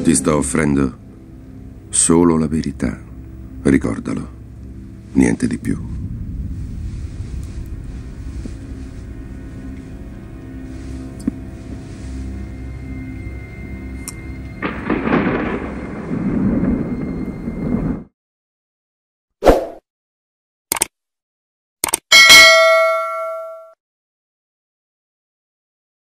Ti sto offrendo solo la verità. Ricordalo, niente di più.